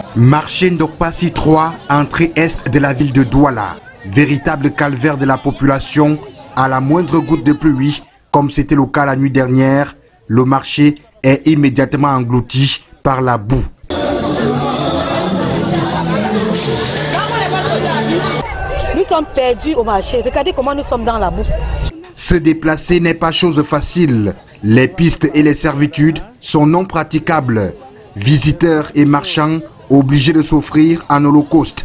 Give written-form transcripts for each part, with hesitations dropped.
Marché Ndokpassi 3, entrée est de la ville de Douala. Véritable calvaire de la population, à la moindre goutte de pluie, comme c'était le cas la nuit dernière, le marché est immédiatement englouti par la boue. Nous sommes perdus au marché. Regardez comment nous sommes dans la boue. Se déplacer n'est pas chose facile. Les pistes et les servitudes sont non praticables. Visiteurs et marchands obligés de s'offrir en holocauste.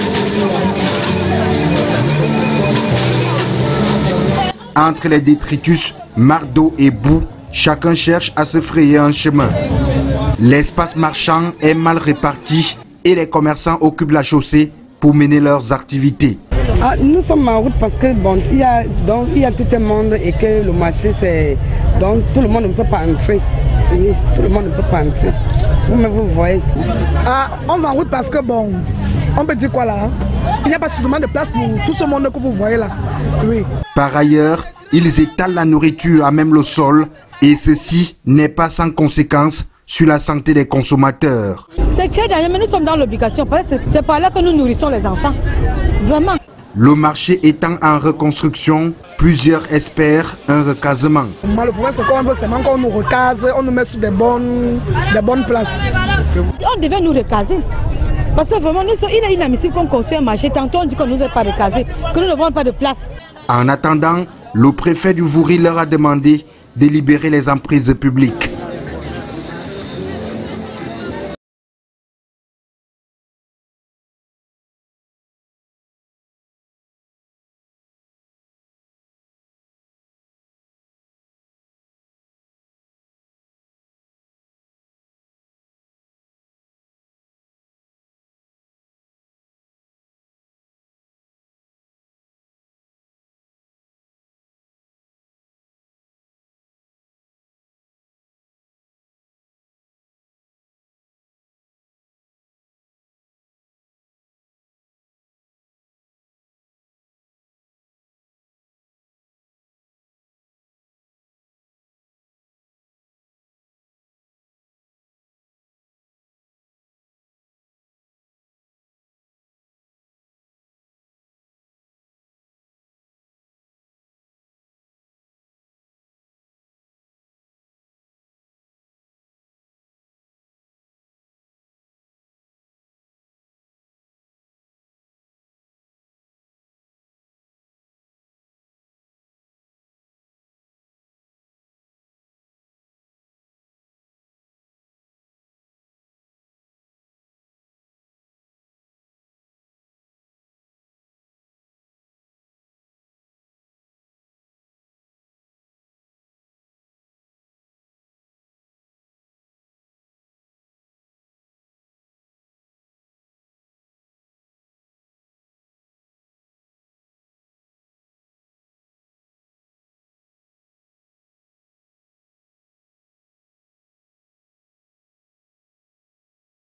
Entre les détritus, mardeaux et boue, chacun cherche à se frayer un chemin. L'espace marchand est mal réparti et les commerçants occupent la chaussée pour mener leurs activités. Nous sommes en route parce que bon, il y a tout le monde et que le marché c'est donc tout le monde ne peut pas entrer. Oui, tout le monde ne peut pas entrer. Vous voyez. On va en route parce que bon, on peut dire quoi là, il n'y a pas suffisamment de place pour tout ce monde que vous voyez là. Oui. Par ailleurs, ils étalent la nourriture à même le sol et ceci n'est pas sans conséquence sur la santé des consommateurs. C'est très dangereux, mais nous sommes dans l'obligation parce que c'est par là que nous nourrissons les enfants. Vraiment. Le marché étant en reconstruction, plusieurs espèrent un recasement. Le problème c'est qu'on veut seulement qu'on nous recase, on nous met sur des bonnes places. On devait nous recaser. Parce que vraiment, il est inadmissible qu'on construise un marché. Tantôt on dit qu'on ne nous est pas recasé, que nous n'avons pas de place. En attendant, le préfet du Vouri leur a demandé de libérer les emprises publiques.